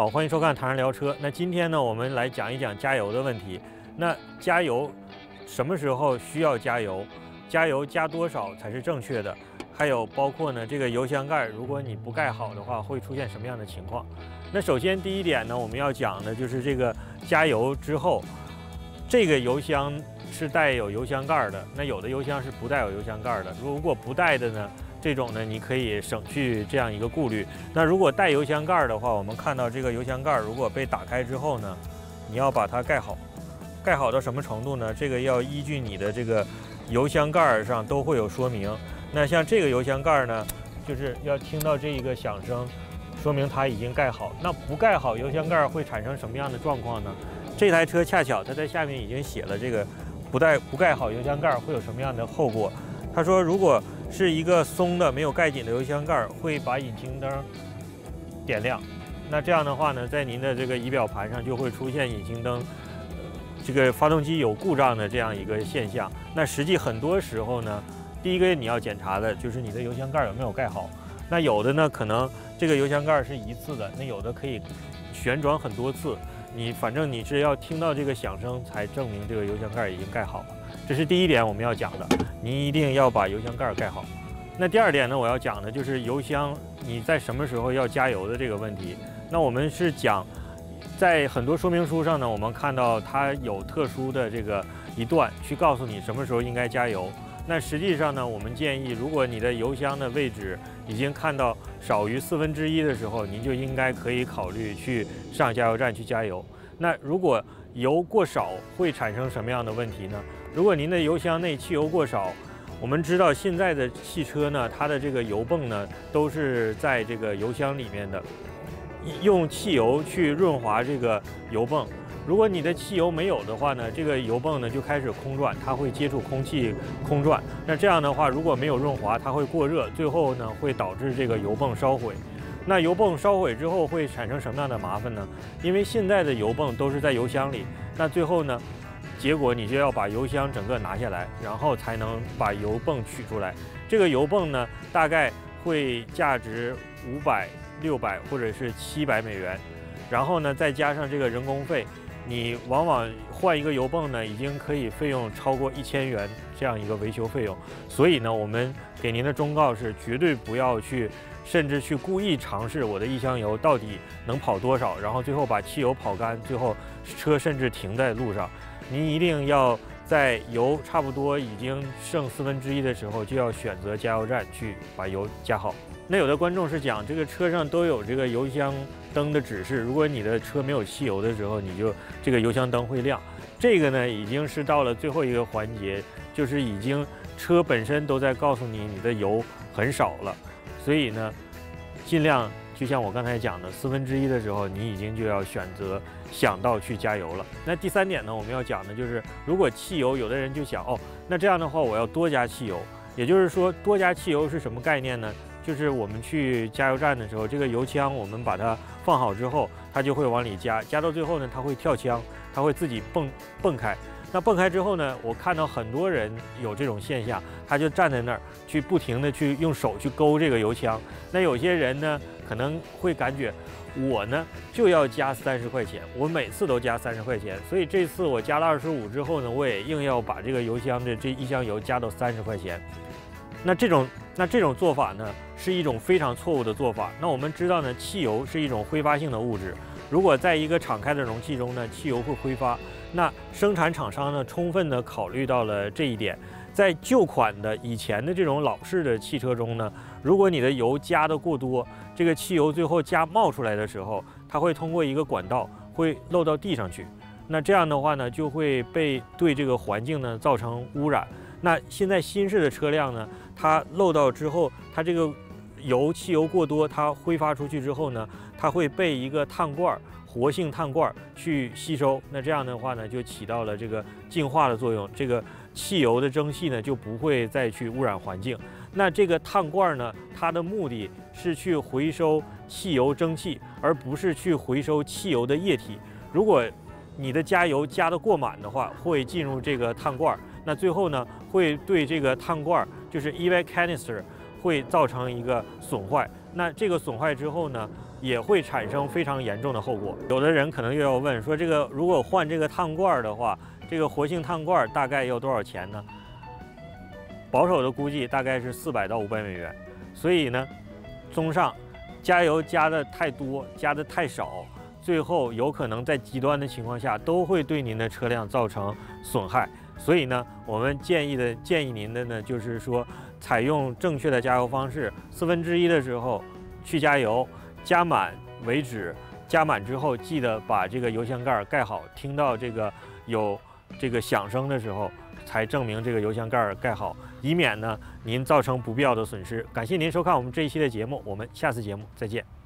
欢迎收看《唐人聊车》。那今天呢，我们来讲一讲加油的问题。那加油什么时候需要加油？加油加多少才是正确的？还有包括呢，这个油箱盖，如果你不盖好的话，会出现什么样的情况？那首先第一点呢，我们要讲的就是这个加油之后，这个油箱是带有油箱盖的，那有的油箱是不带有油箱盖的。如果不带的呢？这种呢，你可以省去这样一个顾虑。那如果带油箱盖的话，我们看到这个油箱盖如果被打开之后呢，你要把它盖好。盖好到什么程度呢？这个要依据你的这个油箱盖上都会有说明。那像这个油箱盖呢，就是要听到这一个响声，说明它已经盖好。那不盖好油箱盖会产生什么样的状况呢？这台车恰巧它在下面已经写了这个不盖好油箱盖会有什么样的后果。他说，如果是一个松的没有盖紧的油箱盖，会把引擎灯点亮。那这样的话呢，在您的这个仪表盘上就会出现引擎灯这个发动机有故障的这样一个现象。那实际很多时候呢，第一个你要检查的就是你的油箱盖有没有盖好。那有的呢，可能这个油箱盖是一次的，那有的可以旋转很多次。反正你是要听到这个响声才证明这个油箱盖已经盖好了。这是第一点我们要讲的，您一定要把油箱盖盖好。那第二点呢，我要讲的就是油箱你在什么时候要加油的这个问题。那我们是讲，在很多说明书上呢，我们看到它有特殊的这个一段去告诉你什么时候应该加油。那实际上呢，我们建议，如果你的油箱的位置已经看到少于1/4的时候，您就应该可以考虑去上加油站去加油。那如果油过少会产生什么样的问题呢？如果您的油箱内汽油过少，我们知道现在的汽车呢，它的这个油泵呢都是在这个油箱里面的，用汽油去润滑这个油泵。如果你的汽油没有的话呢，这个油泵呢就开始空转，它会接触空气空转。那这样的话，如果没有润滑，它会过热，最后呢会导致这个油泵烧毁。那油泵烧毁之后会产生什么样的麻烦呢？因为现在的油泵都是在油箱里，那最后呢，结果你就要把油箱整个拿下来，然后才能把油泵取出来。这个油泵呢，大概会价值500、600或者是700美元，然后呢再加上这个人工费，你往往换一个油泵呢，已经可以费用超过1000元这样一个维修费用。所以呢，我们给您的忠告是，绝对不要甚至去故意尝试我的一箱油到底能跑多少，然后最后把汽油跑干，最后车甚至停在路上。您一定要在油差不多已经剩1/4的时候，就要选择加油站去把油加好。那有的观众是讲，这个车上都有这个油箱灯的指示，如果你的车没有汽油的时候，这个油箱灯会亮。这个呢，已经是到了最后一个环节，就是已经车本身都在告诉你你的油很少了。所以呢，尽量就像我刚才讲的1/4的时候，你已经就要想到去加油了。那第三点呢，我们要讲的就是，如果汽油，有的人就想，那这样的话我要多加汽油。也就是说，多加汽油是什么概念呢？就是我们去加油站的时候，这个油枪我们把它放好之后，它就会往里加，加到最后呢，它会跳枪，它会自己蹦开。那蹦开之后呢，我看到很多人有这种现象，他就站在那儿去不停的去用手去勾这个油枪。那有些人呢，可能会感觉我呢就要加30块钱，我每次都加30块钱，所以这次我加了25之后呢，我也硬要把这个油箱的这一箱油加到30块钱。那这种做法呢，是一种非常错误的做法。那我们知道呢，汽油是一种挥发性的物质，如果在一个敞开的容器中呢，汽油会挥发。那生产厂商呢，充分的考虑到了这一点。在旧款的以前的这种老式的汽车中呢，如果你的油加的过多，这个汽油最后冒出来的时候，它会通过一个管道会漏到地上去。那这样的话呢，就会对这个环境呢造成污染。那现在新式的车辆呢，它漏到之后，它这个汽油过多，它挥发出去之后呢，它会被一个活性碳罐去吸收。那这样的话呢，就起到了这个净化的作用，这个汽油的蒸汽呢就不会再去污染环境。那这个碳罐呢，它的目的是去回收汽油蒸汽，而不是去回收汽油的液体。如果你的加油加得过满的话，会进入这个碳罐，那最后呢会对这个碳罐，就是 EVAC canister 会造成一个损坏。那这个损坏之后呢， 也会产生非常严重的后果。有的人可能又要问说，这个如果换这个碳罐的话，这个活性炭罐大概要多少钱呢？保守的估计大概是400到500美元。所以呢，综上，加油加的太多，加的太少，最后有可能在极端的情况下都会对您的车辆造成损害。所以呢，我们建议您的呢，就是说采用正确的加油方式，1/4的时候去加油，加满为止。加满之后，记得把这个油箱盖盖好，听到这个有这个响声的时候，才证明这个油箱盖盖好，以免呢您造成不必要的损失。感谢您收看我们这一期的节目，我们下次节目再见。